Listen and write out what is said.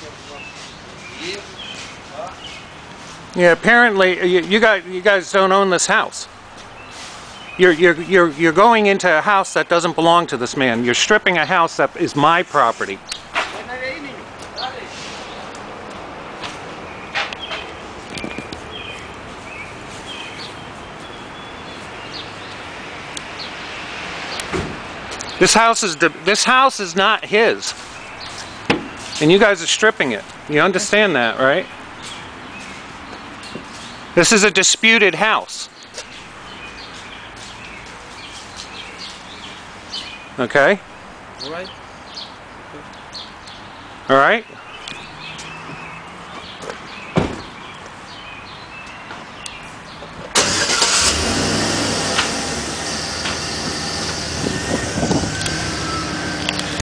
Yeah, apparently you guys don't own this house. You're going into a house that doesn't belong to this man. You're stripping a house that is my property. This house is not his. And you guys are stripping it. You understand that, right? This is a disputed house. Okay? All right. All right?